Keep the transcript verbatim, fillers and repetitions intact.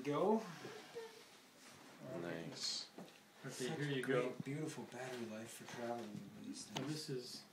go. Nice. Okay, Such here you great, go. beautiful battery life for traveling with these Now things. this is